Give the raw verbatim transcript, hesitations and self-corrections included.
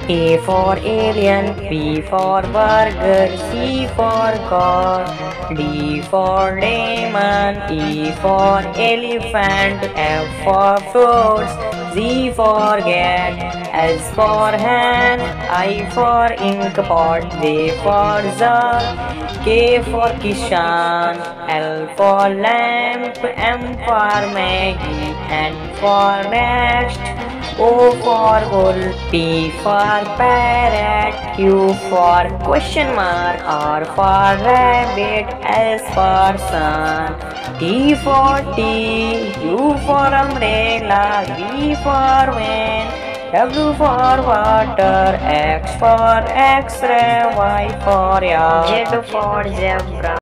A for alien, B for burger, C for car, D for lemon, E for elephant, F for fruits, Z for cat, S for hen, I for ink pot, J for jar, K for Kishan, L for lamp, M for Maggie, N for next, O for bull, P for parrot, Q for question mark, R for rabbit, S for sun, T for tea, U for umbrella, V for van, W for water, X for X-ray, Y for yak, Z for zebra.